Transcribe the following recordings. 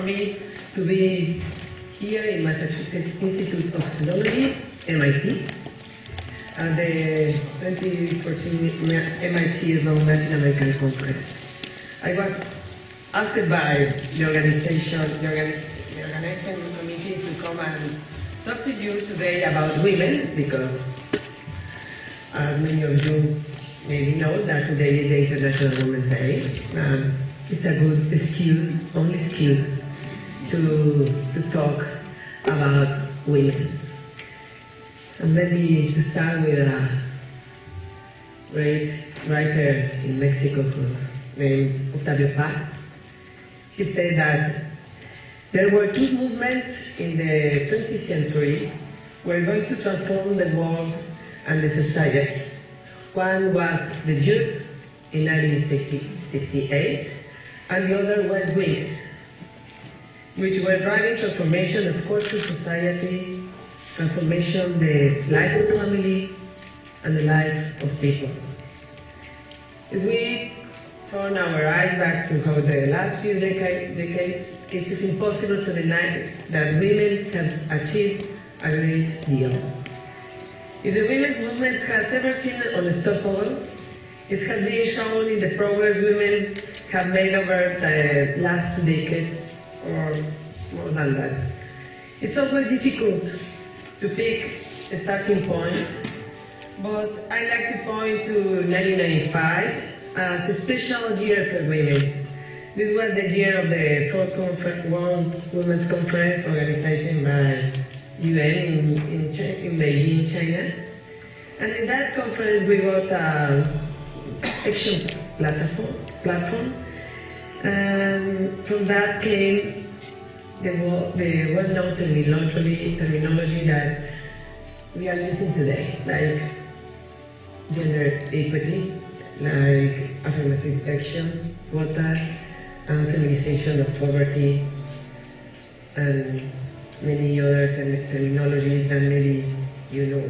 me to be here in Massachusetts Institute of Technology, MIT, at the 2014 MIT Sloan Latin American Conference. I was asked by the organizing committee to come and talk to you today about women, because many of you maybe know that today is the International Women's Day. It's a good excuse, only excuse, to talk about women. And maybe to start with a great writer in Mexico named Octavio Paz. He said that there were two movements in the 20th century who were going to transform the world and the society. One was the youth in 1968, and the other was women, which were driving transformation of culture, society, transformation of the life of family, and the life of people. As we turn our eyes back to how the last few decades, it is impossible to deny that women have achieved a great deal. If the women's movement has ever seemed unstoppable, it has been shown in the progress women have made over the last 2 decades, or more than that. It's always difficult to pick a starting point, but I like to point to 1995 as a special year for women. This was the year of the Fourth World Women's Conference organized by UN in Beijing, China. And in that conference we got an action platform. And from that came the well-known terminology that we are using today, like gender equity, like affirmative action, quotas, and feminization of poverty, and many other terminologies that maybe you know.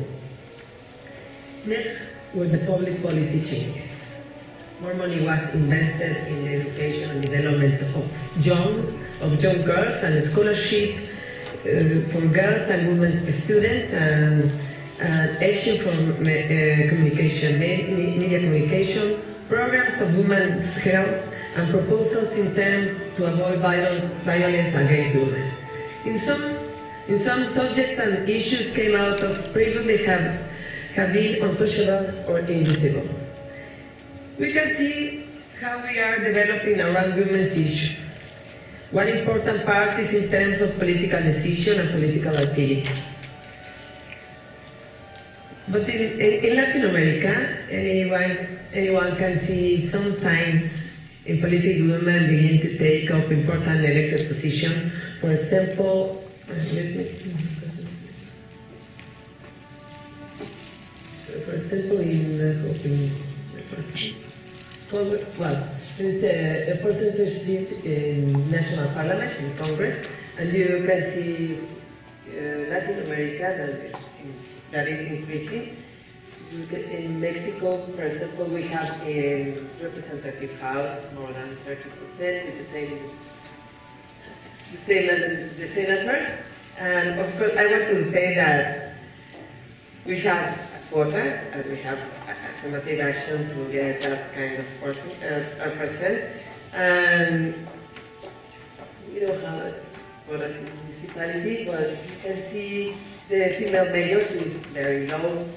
Next were the public policy changes. More money was invested in the education and development of young girls, and scholarship for girls and women students, and action for communication, media communication, programs of women's health, and proposals in terms to avoid violence against women. In some subjects and issues came out of previously have been untouchable or invisible. We can see how we are developing around women's issues. One important part is in terms of political decision and political activity. But in Latin America, anyone can see some signs in political women begin to take up important elected positions. For example, there is a percentage in national parliaments, in Congress, and you can see Latin America that is increasing. In Mexico, for example, we have a representative house more than 30%, with the same as the senators. And of course, I want to say that we have quotas, and we have affirmative action to get that kind of percent. And we don't have quotas in municipality, but you can see the female mayors is very low.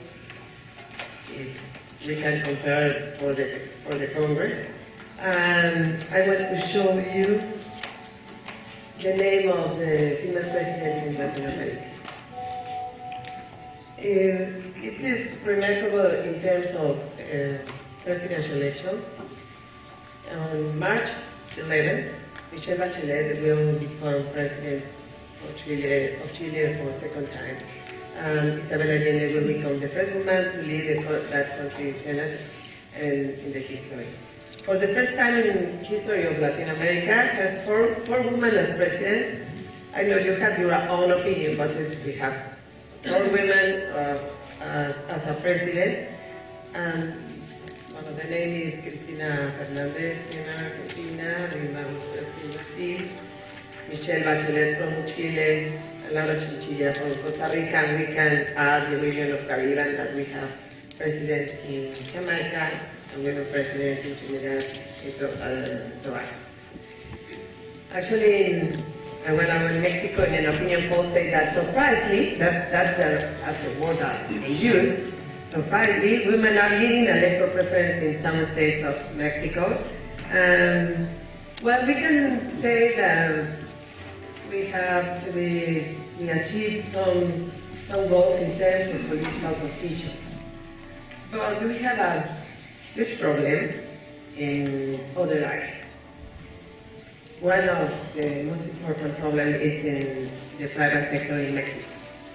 We can compare for the Congress. And I want to show you the name of the female presidents in Latin America. It is remarkable in terms of presidential election. On March 11th, Michelle Bachelet will become president of Chile for a second time. And Isabel Allende will become the first woman to lead that country's Senate in the history. For the first time in history of Latin America, has four women as president. I know you have your own opinion, but we have 4 women as a president. And one of the names is Cristina Fernández in Argentina, Dilma Rousseff in Brazil, Michelle Bachelet from Chile, Laura Chinchilla from Costa Rica, and we can add the region of Caribbean that we have president in Jamaica, and we have a president in Trinidad and Tobago. Actually, when I was in Mexico, in an opinion poll said that surprisingly, that's the word that they use, surprisingly, women are leading electoral preference in some states of Mexico. Well, we can say that we achieved some goals in terms of political position. But we have a huge problem in other areas. One of the most important problems is in the private sector in Mexico.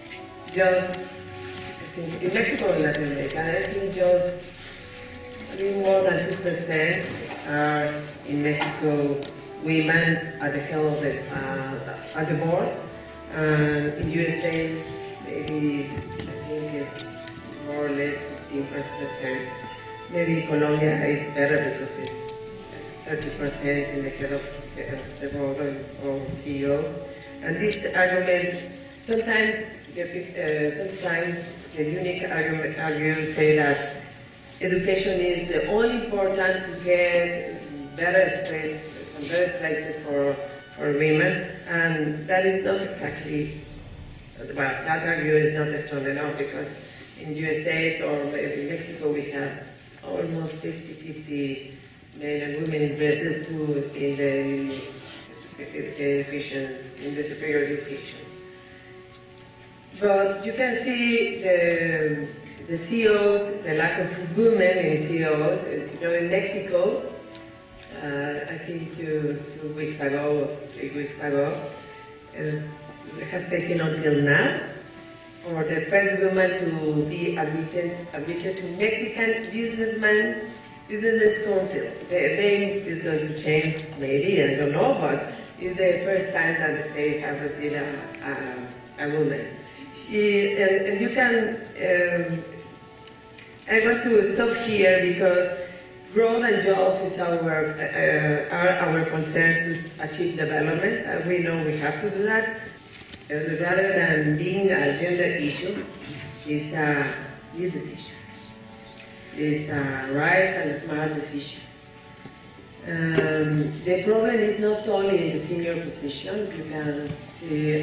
In Mexico and Latin America, I think just more than 2% are in Mexico women at the head of at the board. In USA, maybe I think it's more or less 15%. Maybe Colombia is better because it's 30% in the head of the board or CEOs. And this argument, sometimes the unique argument say that education is only important to get better space, some better places for women, and that is not exactly, well, that argument is not strong enough because in USA or in Mexico we have almost 50-50 men and women in Brazil too in the education, in the superior education. But you can see the CEOs, the lack of women in CEOs. In Mexico, I think 2 weeks ago, or 3 weeks ago, it has taken until now for the first woman to be admitted to Mexican Business Council. The name is going to change, maybe, I don't know, but it's the first time that they have received a woman. And you can, I want to stop here because growth and jobs are our concern to achieve development, and we know we have to do that. Rather than being a gender issue, it's a business issue. It's a right and a smart decision. The problem is not only in the senior position. You can see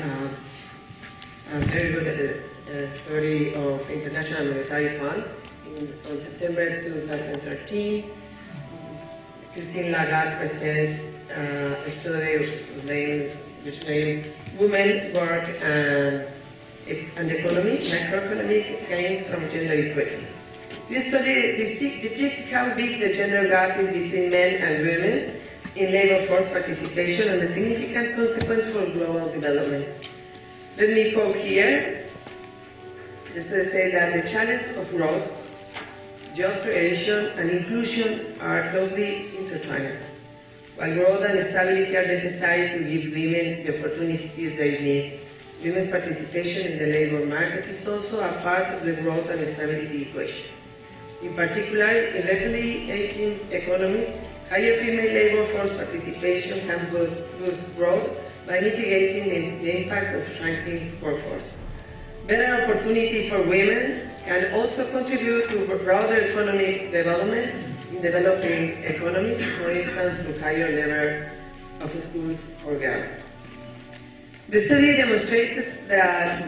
a very good story of International Monetary Fund. On September 2013, Christine Lagarde presented a study which named Women's Work and Economic, Macroeconomic Gains from Gender Equity. This study depicts how big the gender gap is between men and women in labor force participation and the significant consequence for global development. Let me quote here. This is say that the challenges of growth, job creation, and inclusion are closely intertwined. While growth and stability are necessary to give women the opportunities they need, women's participation in the labor market is also a part of the growth and stability equation. In particular, in rapidly aging economies, higher female labor force participation can boost growth by mitigating the impact of shrinking workforce. Better opportunity for women can also contribute to broader economic development in developing economies, for instance, through higher level of schools for girls. The study demonstrated that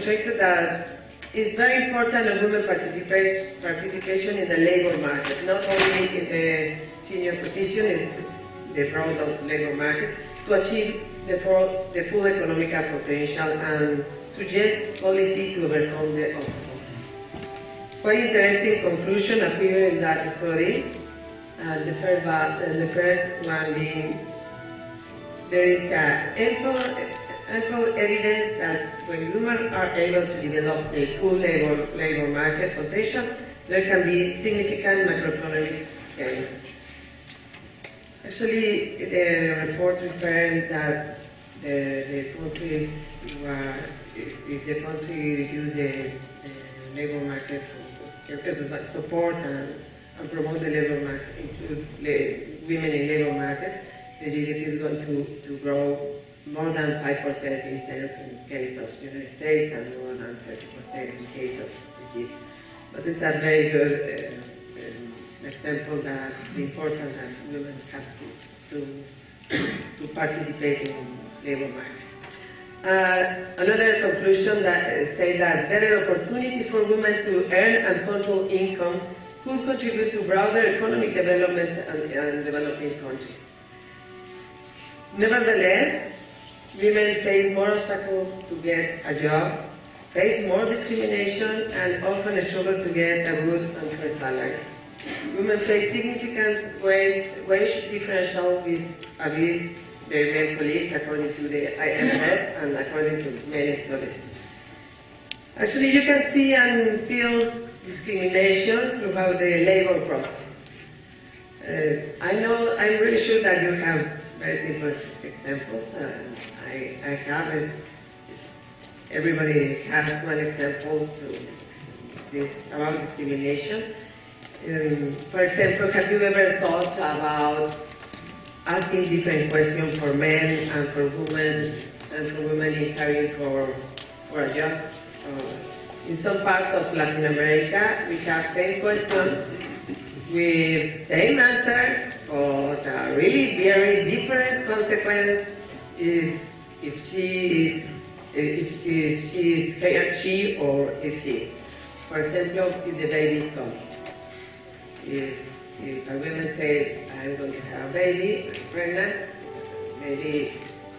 it's very important that women participation in the labor market, not only in the senior position, it's the broad labor market, to achieve the full economic potential and suggest policy to overcome the obstacles. Quite interesting conclusion appeared in that study. The first one being there is ample evidence that when women are able to develop the full labor market potential, there can be significant macroeconomic gain. Actually, the report referred that the countries, if the country use the labor market for support and promote the labor market, include women in labor market, the GDP is going to grow more than 5% in case of the United States and more than 30% in case of Egypt. But it's a very good example that the importance that women have to participate in labor market. Another conclusion that say that better opportunity for women to earn and control income could contribute to broader economic development and developing countries. Nevertheless, women face more obstacles to get a job, face more discrimination, and often struggle to get a good and fair salary. Women face significant wage differential vis-a-vis their male colleagues, according to the IMF and according to many studies. Actually, you can see and feel discrimination throughout the labor process. I'm really sure that you have very simple examples. I have, everybody has one example about discrimination. For example, have you ever thought about asking different questions for men and for women in hiring for a job? In some parts of Latin America, we have same question with same answer, but a really very different consequence if she or is he. For example, if the baby is coming. If a woman says, I'm going to have a baby, I'm pregnant, maybe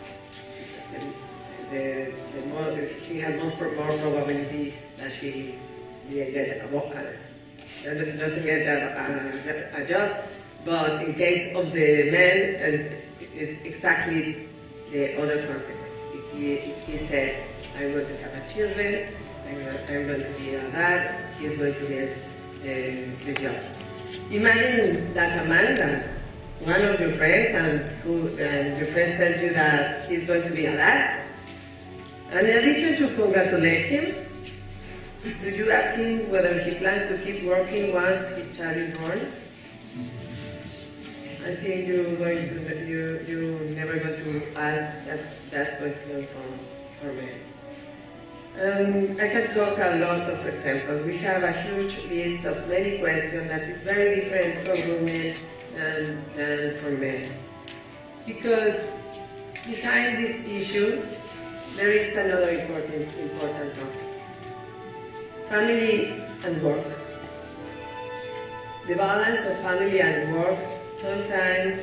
she has more probability that she doesn't get a job. But in case of the man, it's exactly the other consequence. If he said, I'm going to have a children, I'm going to be a dad, he's going to get the job. Imagine that a man, that one of your friends, and your friend tells you that he's going to be a dad, and in addition to congratulate him, do you ask him whether he plans to keep working once his child is born? I think you're never going to ask that question for men. I can talk a lot of examples. We have a huge list of many questions that is very different for women than for men. Because behind this issue, there is another important topic. Family and work. The balance of family and work sometimes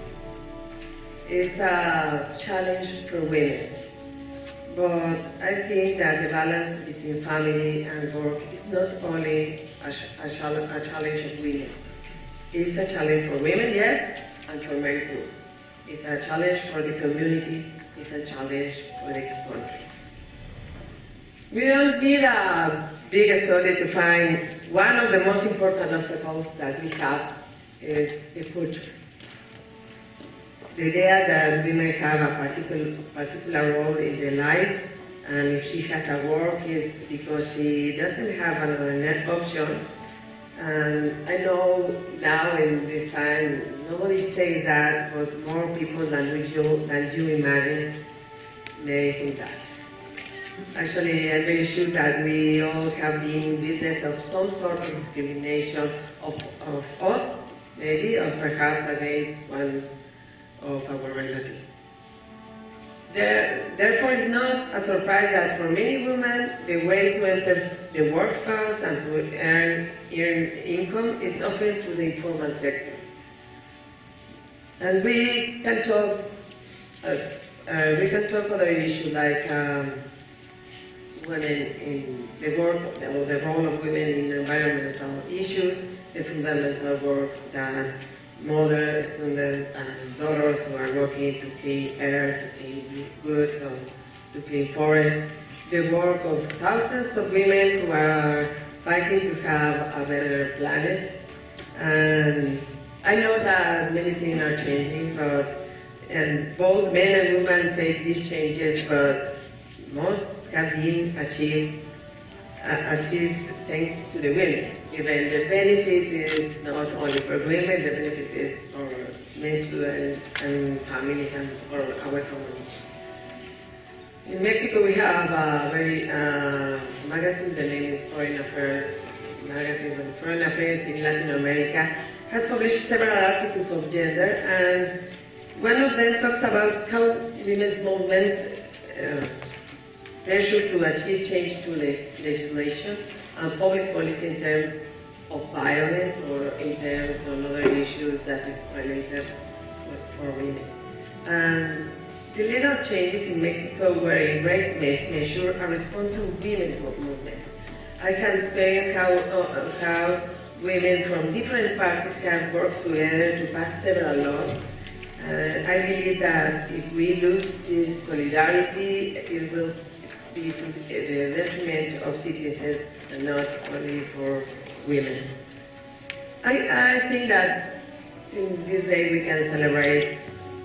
is a challenge for women. But I think that the balance between family and work is not only a challenge of women. It's a challenge for women, yes, and for men too. It's a challenge for the community, it's a challenge for the country. We don't need a big study to find one of the most important obstacles that we have is the culture. The idea that women have a particular role in their life, and if she has a work, it's because she doesn't have another option. And I know now in this time, nobody says that, but more people than you imagine may think that. Actually, I'm very sure that we all have been witness of some sort of discrimination of us, maybe, or perhaps against one of our relatives. Therefore, it's not a surprise that for many women, the way to enter the workforce and to earn income is often through the informal sector. And we can talk other issues like women in the work, or the role of women in environmental issues, the fundamental work that mothers, students, and daughters who are working to clean air, to clean goods, or to clean forests, the work of thousands of women who are fighting to have a better planet. And I know that many things are changing, and both men and women take these changes, but most have been achieved thanks to the women. Even the benefit is not only for women, the benefit is for men too, and families and for our communities. In Mexico, we have a very magazine. The name is Foreign Affairs magazine. Foreign Affairs in Latin America has published several articles of gender, and one of them talks about how women's movements pressure to achieve change to legislation and public policy in terms of violence or in terms of other issues that is related for women. And the legal changes in Mexico were in great measure a response to women's movement. I have experienced how women from different parties have worked together to pass several laws. I believe that if we lose this solidarity, it will be to the detriment of citizens and not only for women. I think that in this day we can celebrate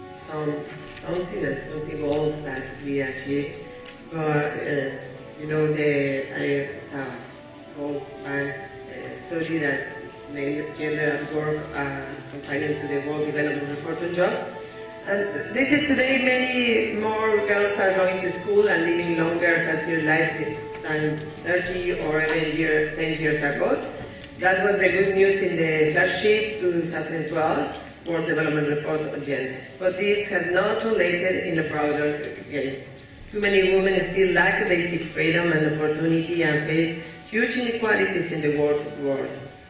some goals that we achieved. But you know, I saw World Bank study that named Gender at Work companion to the World Development Report on Job. And they said today many more girls are going to school and living longer, healthier lives than 30 or even 10 years ago. That was the good news in the flagship 2012 World Development Report on Gender. But this has not translated in a broader gains. Too many women still lack basic freedom and opportunity and face huge inequalities in the world of work.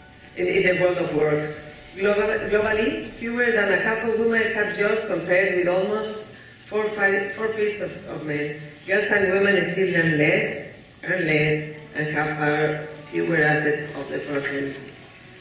Globally, fewer than a half of women have jobs compared with almost four-fifths of men. Girls and women still earn less, and have fewer assets of the opportunities.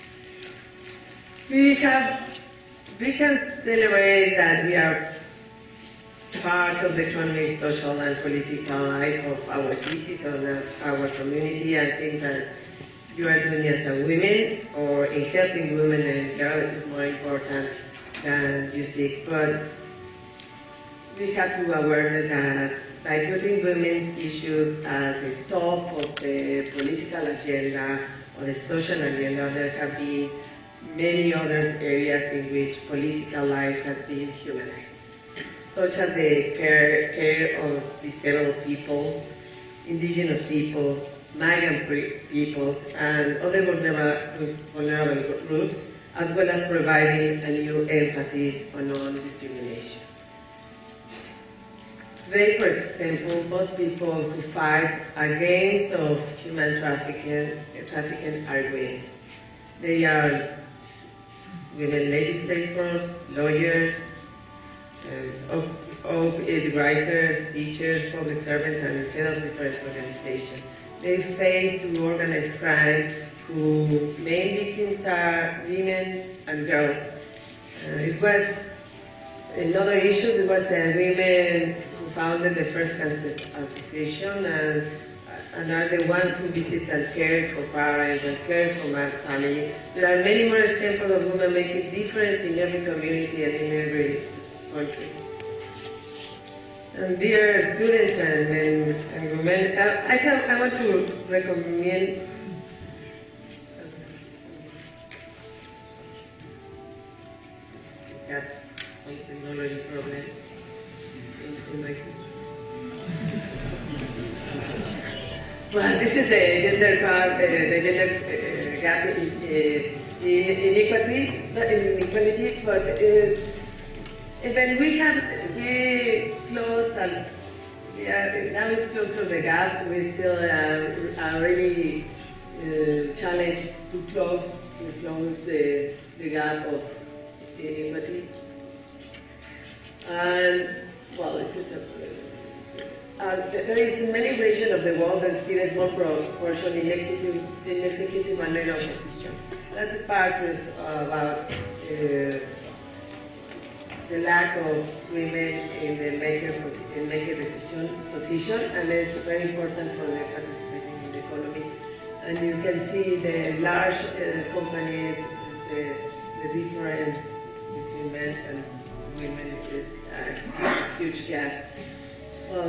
We can celebrate that we are part of the economic, social, and political life of our cities or our community. I think that you are doing as a woman or in helping women and girls is more important than you seek. But we have to be aware that by putting women's issues at the top of the political agenda or the social agenda, there have been many other areas in which political life has been humanized, such as the care of disabled people, indigenous people, migrant peoples, and other vulnerable groups, as well as providing a new emphasis on non-discrimination. Today, for example, most people who fight against human trafficking are women. They are women legislators, lawyers, writers, teachers, public servants, and head of different organizations. They face organized crime, whose main victims are women and girls. It was another issue. It was women who founded the first cancer association and are the ones who visit and care for parents and care for my family. There are many more examples of women making a difference in every community and in every country. And dear students and women, I want to recommend some technology problems in my well, this is the gender gap inequality, but when we close and now it's close to the gap, we still are really challenged to close the gap of inequality. And well, there is in many regions of the world that still is more proportion in executive and legal positions. That part is about the lack of women in the maker position, and it's very important for them participating in the economy. And you can see the large companies, the difference between men and women is a huge gap. Well,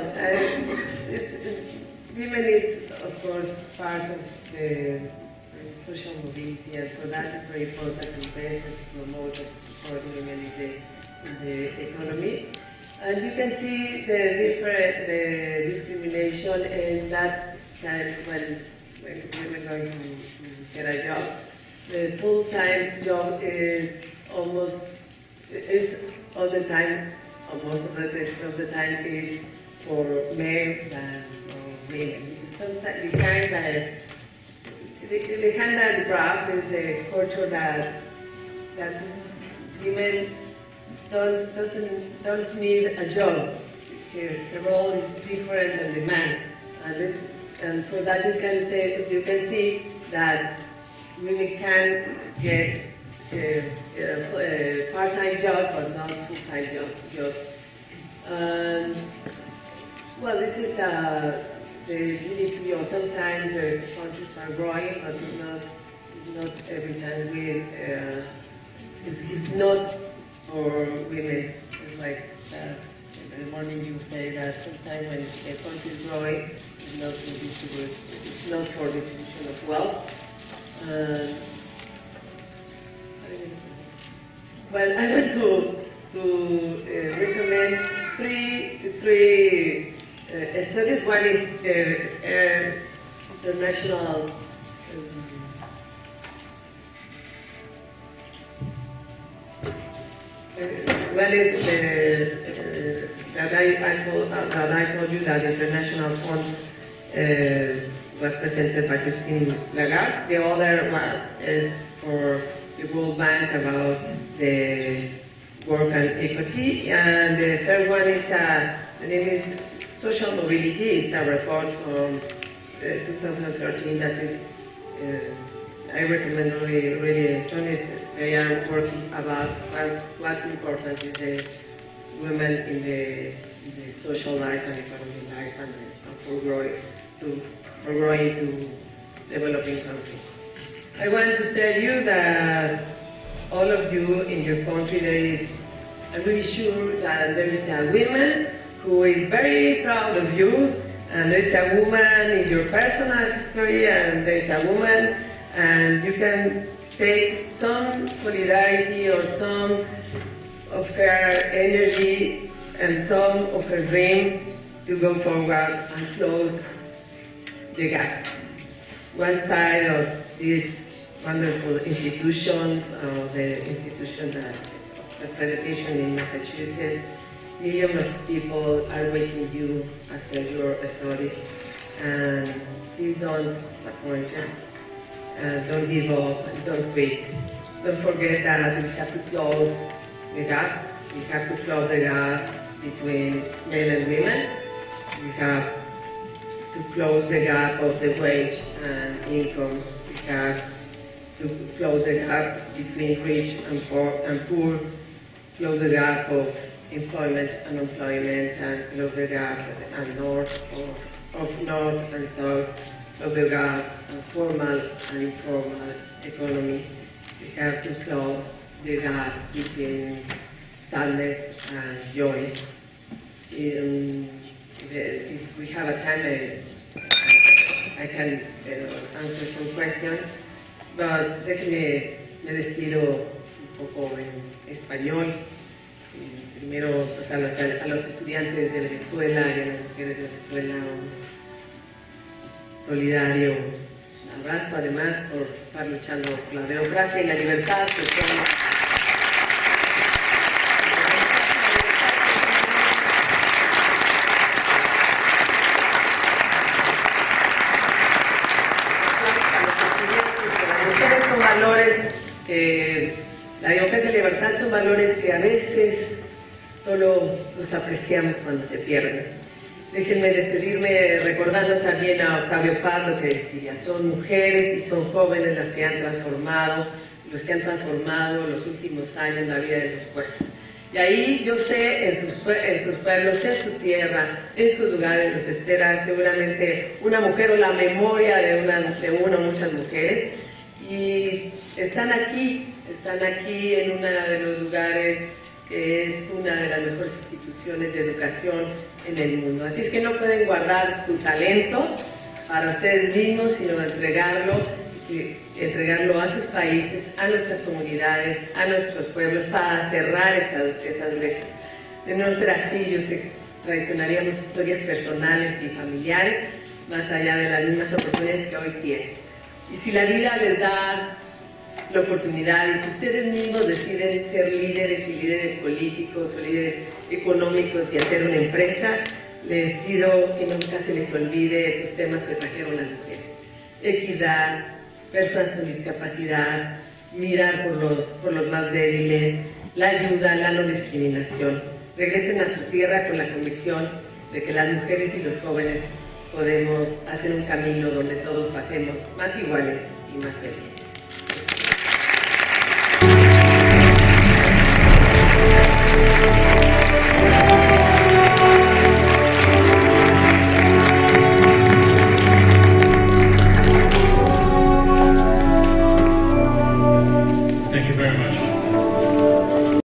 women is, of course, part of the social mobility, and for that it's very important to invest and to promote and to support women in the economy. And you can see the discrimination in that time when women are going to get a job. The full-time job is almost all the time, most of the time is for men than for women. Sometimes behind that graph is the culture that women don't need a job. The role is different than the man, and for that you can see that women can get a part-time job but not full-time job. Well, this is the GDP, or sometimes the countries are growing, but not every time. It's not for women. It's like in the morning you say that sometimes when a country is growing, it's not for distribution of wealth. Well, I want to recommend three studies. One is the international one is that I told you that the International Fund was presented by Christine Lagarde. The other is for the World Bank about the work and equity, and the third one is the name is Social Mobility. It's a report from 2013 that is I recommend really strongly. They are working about what's important is the women in the social life and economic life and for growing to developing countries. I want to tell you that all of you in your country, I'm really sure that there is a woman who is very proud of you, and there's a woman in your personal history, and there's a woman, and you can take some solidarity or some of her energy and some of her dreams to go forward and close the gaps. One side of this wonderful institution, the institution that the Federation in Massachusetts, millions of people are waiting you after your studies, and please don't disappoint them. Don't give up, don't quit. Don't forget that we have to close the gaps. We have to close the gap between men and women. We have to close the gap of the wage and income. We have to close the gap between rich and poor, close the gap of employment and unemployment, and close the gap of north and south. Of the gap of formal and informal economy. We have to close the gap between sadness and joy. If we have a time, I can answer some questions, but déjenme me despido un poco en español. Primero, pues, a los estudiantes de Venezuela y a las mujeres de Venezuela, solidario abrazo, además, por estar luchando por la democracia y la libertad. Son valores que, la democracia y la libertad son valores que a veces solo los apreciamos cuando se pierden. Déjenme despedirme recordando también a Octavio Paz lo que decía: son mujeres y son jóvenes las que han transformado, los que han transformado los últimos años la vida de los pueblos. Y ahí yo sé, en sus pueblos, en su tierra, en sus lugares, los espera seguramente una mujer o la memoria de una o muchas mujeres. Y están aquí en uno de los lugares que es una de las mejores instituciones de educación en el mundo. Así es que no pueden guardar su talento para ustedes mismos, sino entregarlo a sus países, a nuestras comunidades, a nuestros pueblos, para cerrar esas brechas. De no ser así, yo sé que traicionaríamos historias personales y familiares, más allá de las mismas oportunidades que hoy tienen. Y si la vida les da la oportunidad, y si ustedes mismos deciden ser líderes y líderes políticos o líderes económicos y hacer una empresa, les pido que nunca se les olvide esos temas que trajeron las mujeres. Equidad, personas con discapacidad, mirar por los más débiles, la ayuda, la no discriminación. Regresen a su tierra con la convicción de que las mujeres y los jóvenes podemos hacer un camino donde todos pasemos más iguales y más felices.